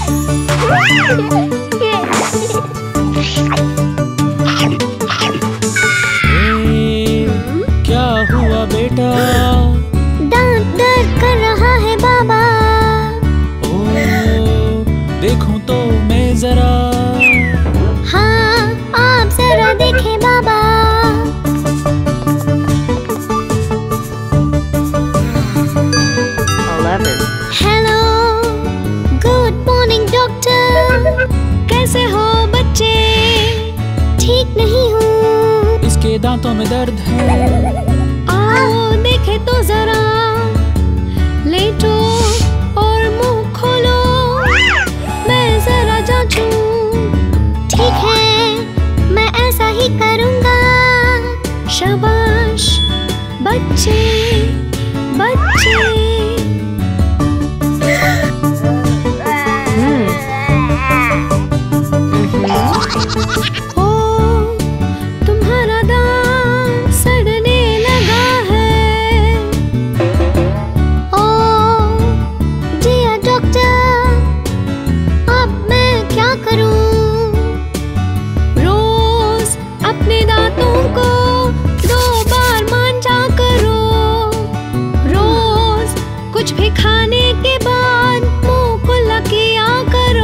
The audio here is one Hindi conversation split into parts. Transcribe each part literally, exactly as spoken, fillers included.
क्या हुआ बेटा? दांत दर्द कर रहा है बाबा। ओ, देखूं तो मैं जरा। हाँ, आप जरा देखें बाबा। Hello, good morning doctor. कैसे हो बच्चे? ठीक नहीं हूँ। इसके दांतों में दर्द है। आओ देखे तो जरा। लेटो और मुंह खोलो, मैं जरा जांचूं। ठीक है, मैं ऐसा ही करूँगा। शाबाश बच्चे, बच्चे। ओ, तुम्हारा दांत सड़ने लगा है। ओ, जिया डॉक्टर, अब मैं क्या करूं? रोज अपने दांतों को दो बार मांजा करो। रोज कुछ भी खाने के बाद मुंह खुला किया करो।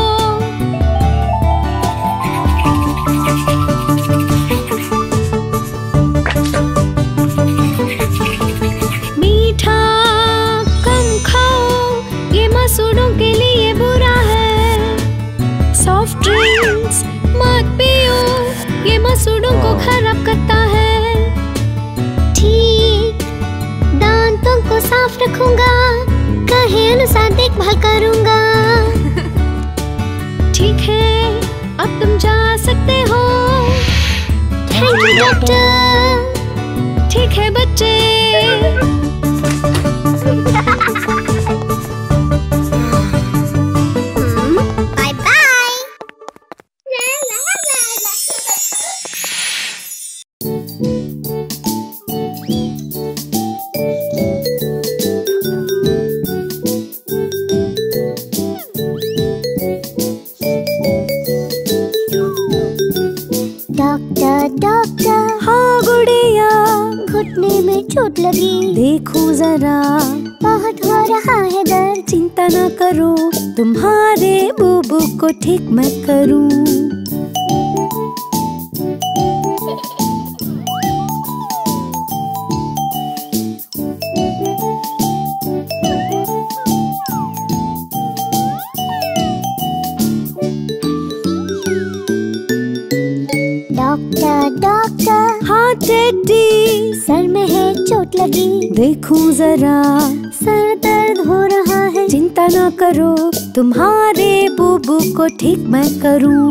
मीठा कम खाओ, ये मसूड़ों के लिए बुरा है। सॉफ्ट ड्रिंक्स मत पियो, ये मसूड़ों को खराब करता है। ठीक, दांतों को साफ रखूंगा, कहे अनुसार देखभाल करूंगा। ठीक है, अब तुम जा सकते हो। Thank you doctor. ठीक है बच्चे। Bye bye. Doctor doctor. हाँ गुड़िया, घुटने में चोट लगी। देखो जरा, बहुत हो रहा है दर्द। चिंता ना करो, तुम्हारे बूबू को ठीक मैं करूं। Doctor doctor. हाँ टेडी, सर में है चोट लगी। देखूं जरा, सर दर्द हो रहा है। चिंता ना करो, तुम्हारे बूबू को ठीक मैं करूं।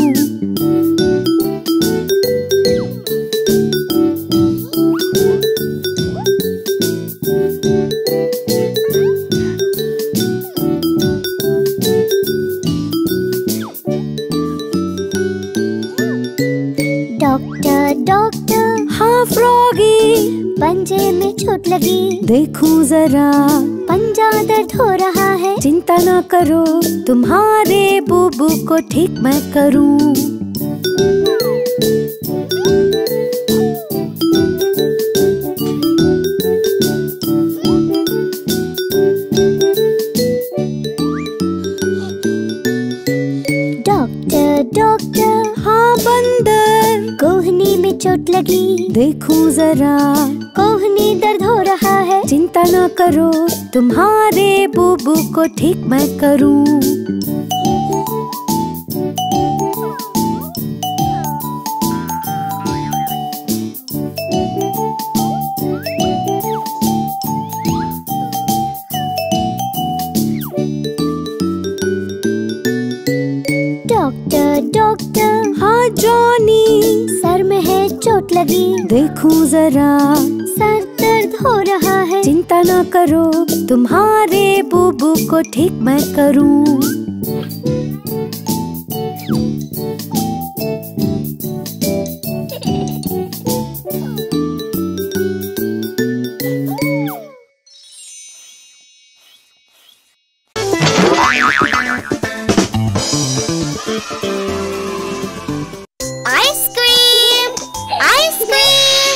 Doctor doctor. हाँ फ्रॉगी, पंजे में चोट लगी। देखूं जरा, पंजा दर्द हो रहा है। चिंता ना करो, तुम्हारे बूबू को ठीक मैं करूं। Doctor doctor. हाँ बंदर, कोहनी में चोट लगी। देखूं जरा, कोहनी दर्द हो रहा है। चिंता ना करो, तुम्हारे बूबू को ठीक मैं करूं। Doctor doctor. हाँ जॉनी, सर में है चोट लगी। देखूं जरा, सर दर्द हो रहा है। चिंता ना करो, तुम्हारे बूबू को ठीक मैं करूं। Ice cream, ice cream,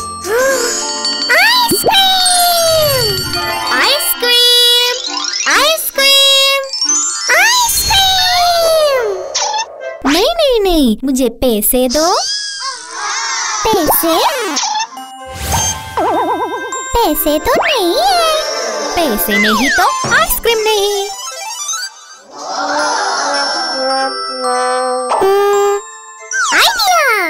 ice cream, ice cream, ice cream, ice cream. नहीं नहीं नहीं, मुझे पैसे दो। पैसे? पैसे तो नहीं है। पैसे नहीं तो आइसक्रीम नहीं। आइडिया।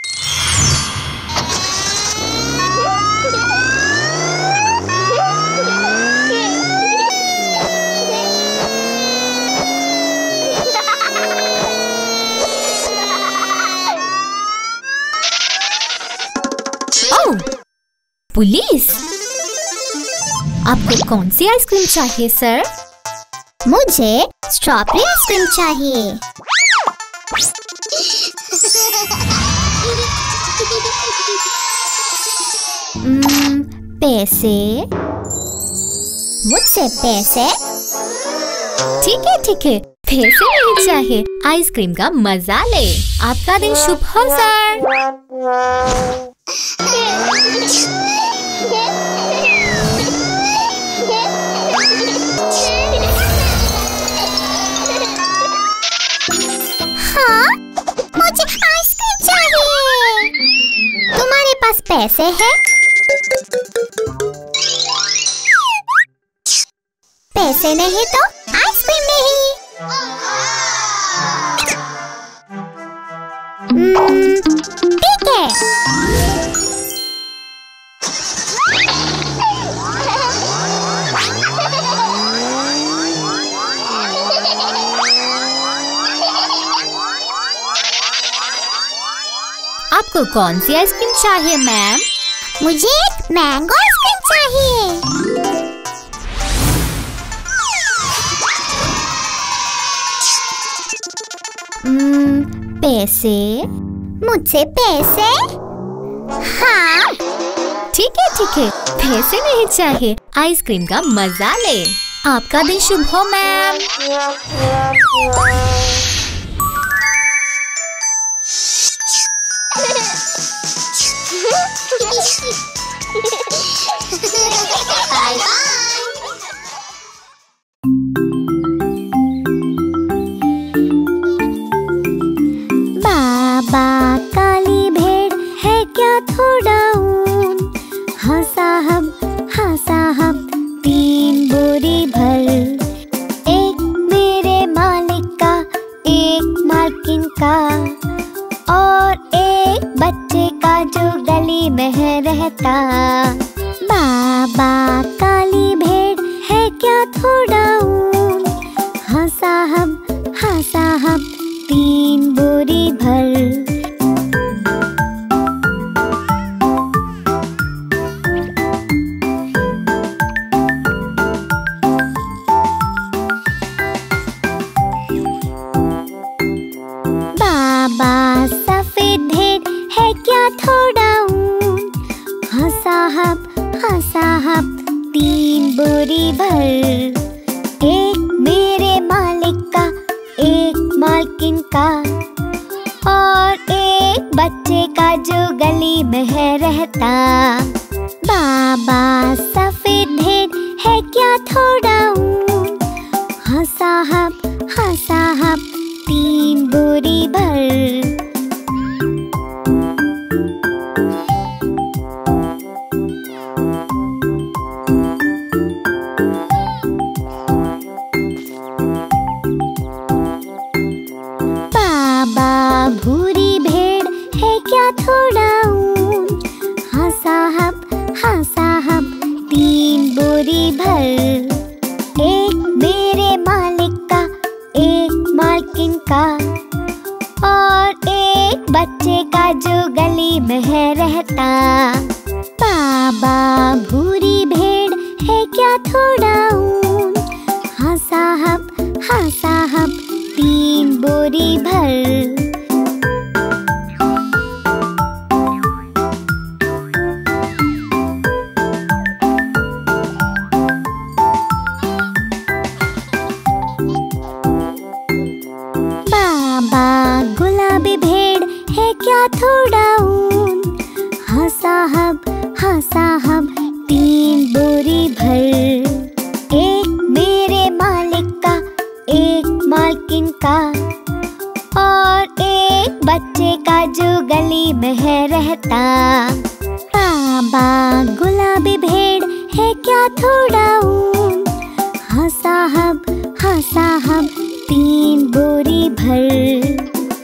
Oh, police. आपको कौन सी आइसक्रीम चाहिए सर? मुझे स्ट्रॉबेरी आइसक्रीम चाहिए। hmm, पैसे? मुझसे पैसे? ठीक है ठीक है, पैसे नहीं चाहिए, आइसक्रीम का मजा ले। आपका दिन शुभ हो सर। हाँ, मुझे आइसक्रीम चाहिए। तुम्हारे पास पैसे हैं? पैसे नहीं तो आइसक्रीम नहीं। हम्म, ठीक है। आपको कौन सी आइसक्रीम चाहिए मैम? मुझे एक मैंगो आइसक्रीम चाहिए। hmm, पैसे? मुझसे पैसे? हाँ, ठीक है ठीक है, पैसे नहीं चाहिए, आइसक्रीम का मजा ले। आपका दिन शुभ हो मैम। बाबा काली भेड़ है क्या थोड़ा ऊन? हाँ साहब, हाँ साहब, तीन बोरी भर। एक मेरे मालिक का, एक मालकिन का, और एक बच्चे का जो गली में है रहता। बाबा काली भेड़ है क्या थोड़ा ऊन? हाँ साहब, हाँ साहब, तीन बोरी भर। बाबा सफेद भेड़ है क्या थोड़ा ऊन? हाँ साहब, हाँ साहब, तीन बोरी भर। एक मेरे मालिक का, एक मालकिन का, और एक बच्चे का जो गली में है रहता। बाबा सफेद भेड़ है क्या थोड़ा ऊन? हाँ साहब, हाँ साहब, तीन बोरी भर। बाबा भूरी भेड़ है क्या थोड़ा ऊन? हाँ साहब, हाँ साहब, तीन बोरी भर। एक मेरे मालिक का, एक मालकिन का, और एक बच्चे का जो गली में है रहता। बाबा भूरी भेड़ है क्या थोड़ा ऊन? हाँ साहब, हाँ साहब, तीन बोरी भर। क्या थोड़ा ऊन? हाँ साहब हाँ साहब तीन बोरी भर। एक मेरे मालिक का, एक मालकिन का, और एक बच्चे का जो गली में है रहता। बाबा गुलाबी भेड़ है क्या थोड़ा ऊन? हाँ साहब हाँ साहब तीन बोरी भर।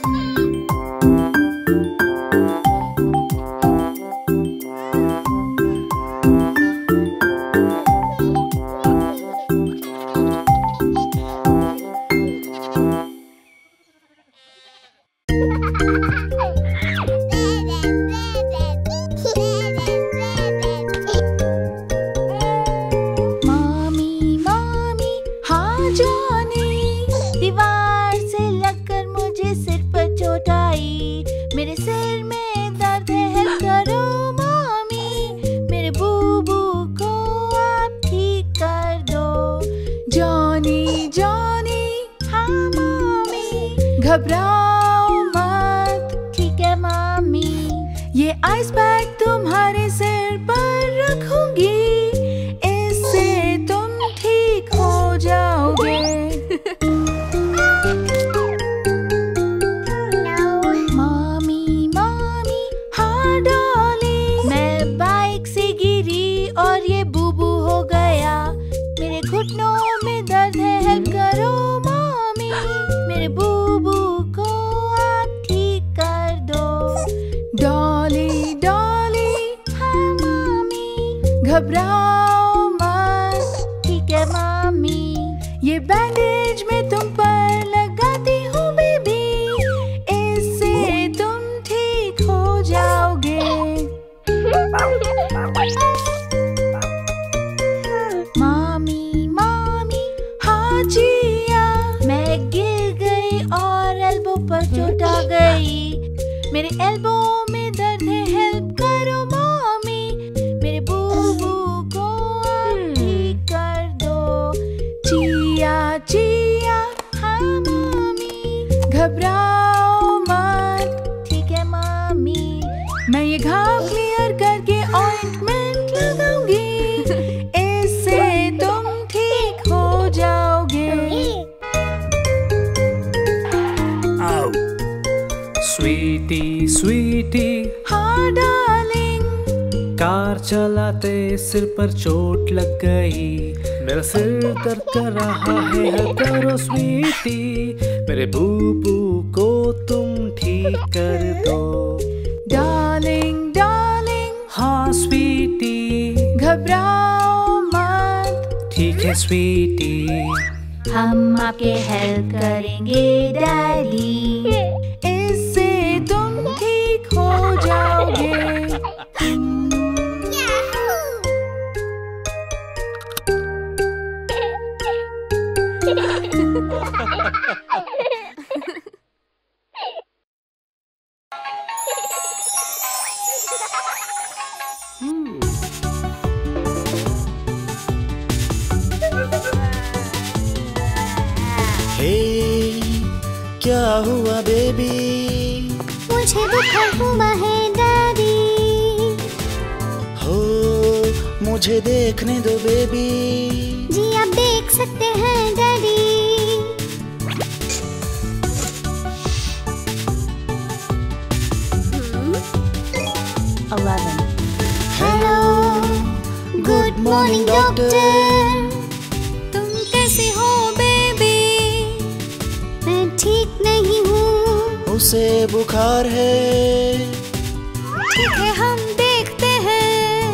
घबराओ मत, ठीक है मामी। ये आइस पैक तुम्हारे सिर पर रखूंगी, इससे तुम ठीक हो जाओगे। मामी मामी हाँ डॉली, मैं बाइक से गिरी और ये बूबू हो गया। मेरे घुटनों में दर्द है, हेल्प करो मामी। मेरे बूबू को आप ठीक कर दो। डॉली डॉली हाँ मामी, घबराओ मत, ठीक है मामी। ये बैंडेज मैं तुम पर लगाती हूँ बेबी, इससे तुम ठीक हो जाओगे। मामी मामी हाँ जिया, मैं गिर गई और एल्बो पर चोट आ गई। मेरे एल्बो में दर्द है, हेल्प करो मामी। मेरे बूबू को आप ठीक कर दो। जिया जिया हाँ मामी, घबराओ मत, ठीक है मामी। मैं ये घाव क्लियर करके ऑइंटमेंट लगाऊंगी, इससे तुम ठीक हो जाओगे। स्वीटी स्वीटी हाँ डार्लिंग, कार चलाते सिर पर चोट लग गई। मेरा सिर दर्द कर रहा है, हेल्प करो स्वीटी। मेरे बूबू को तुम ठीक कर दो। डार्लिंग डार्लिंग हाँ स्वीटी, घबराओ मत, ठीक है स्वीटी। हम आपके हेल्प करेंगे डैडी, इससे तुम ठीक हो जाओगे। हे क्या हुआ बेबी? मुझे बुखार हुआ है डैडी। हो मुझे देखने दो बेबी। जी आप देख सकते हैं daddy. eleven hello good morning doctor. तुम कैसे हो बेबी? मैं ठीक नहीं हूँ। उसे बुखार है। ठीक है हम देखते हैं।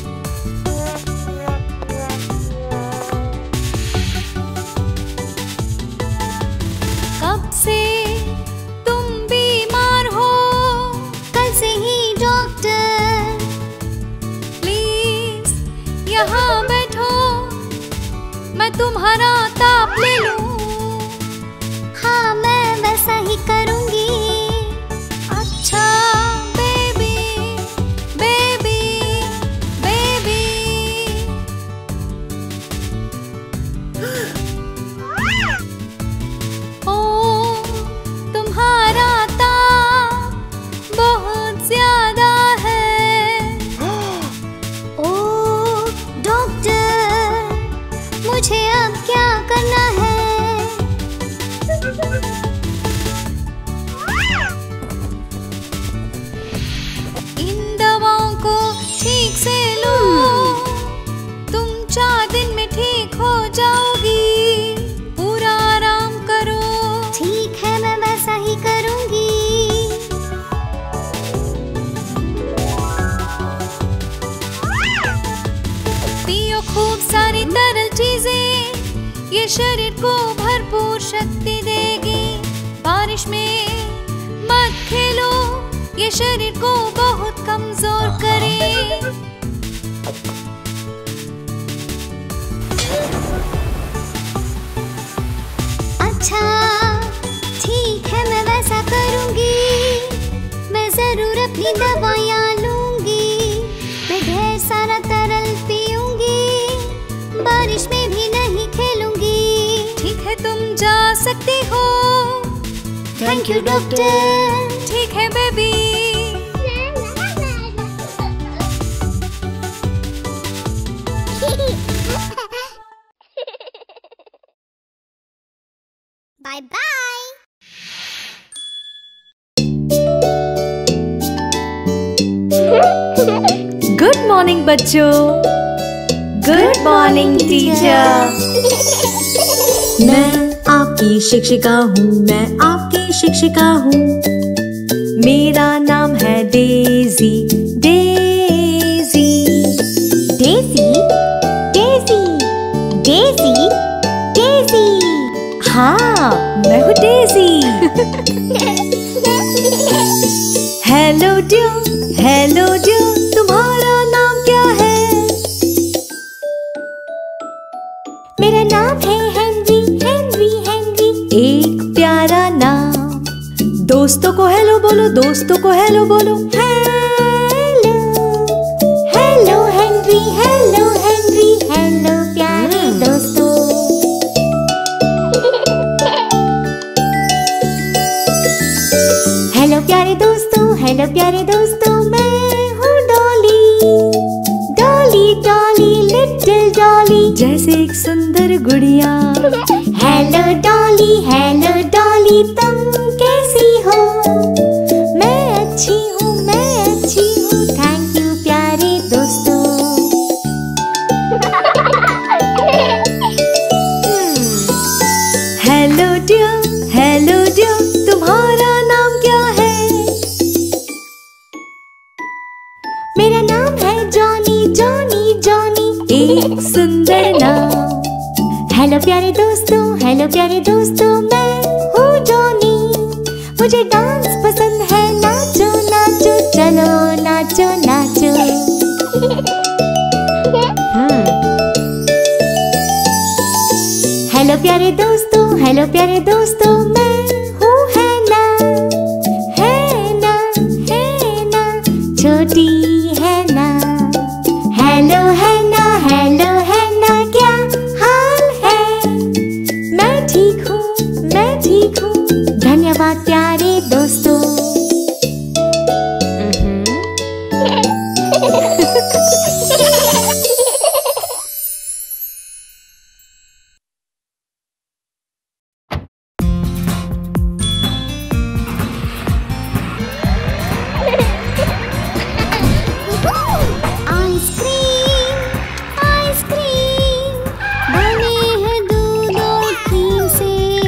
कब से तुम बीमार हो? कल से ही डॉक्टर। प्लीज यहाँ बैठो, मैं तुम्हारा ताप ले लूं। हाँ मैं वैसा ही करूँगी। अच्छा बेबी बेबी बेबी। ओ तुम्हारा ताप शरीर को भरपूर शक्ति देगी। बारिश में मत खेलो, ये शरीर को बहुत कमजोर करे। अच्छा ठीक है, मैं वैसा करूंगी। मैं जरूर अपनी दवाइयाँ लूंगी। मैं ढेर सारा तरल पीऊंगी। बारिश में भी नहीं खेलूंगी। ठीक है, तुम जा सकती हो। Thank you doctor. ठीक है baby. Bye bye. Good morning बच्चों। Good morning teacher. मैं आपकी शिक्षिका हूँ, मैं आपकी शिक्षिका हूँ। मेरा नाम है Daisy. Daisy Daisy Daisy Daisy Daisy. हाँ, मैं हूँ Daisy. Hello dear, hello dear, तुम्हारा नाम क्या है? मेरा नाम है हेनरी। Henry Henry. एक प्यारा नाम। दोस्तों को हेलो बोलो, दोस्तों को हेलो बोलो। Hello hello Henry. Hello Henry. Hello प्यारे दोस्तों। हेलो प्यारे दोस्तों। हेलो प्यारे दोस्तों। मैं हूँ Dolly. Dolly Dolly little Dolly. जैसे एक सुंदर गुड़िया। हेलो डॉली। हेलो डॉली, तुम कैसी हो? मैं अच्छी हूँ, मैं अच्छी हूँ। थैंक यू प्यारे दोस्तों। हेलो डियर, हेलो डियर, तुम्हारा नाम क्या है? मेरा नाम है जॉनी। Johnny Johnny. एक सुंदर नाम। हेलो प्यारे दोस्तों। हेलो प्यारे दोस्तों, मैं हूँ जॉनी। मुझे डांस पसंद है। नाचो नाचो, चलो नाचो नाचो। हेलो प्यारे दोस्तों। हेलो प्यारे दोस्तों, मैं हूँ हैना। हैना हैना, छोटी हैना। हेलो हैना। हेलो हैना, क्या हाल है? मैं ठीक हूँ, मैं ठीक हूँ। धन्यवाद प्यारे दोस्तों। आइसक्रीम आइसक्रीम बने हैं दूध और क्रीम से।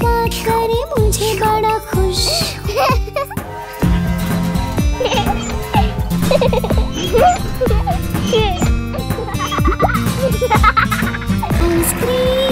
बात करे मुझे बड़ा खुश। आइसक्रीम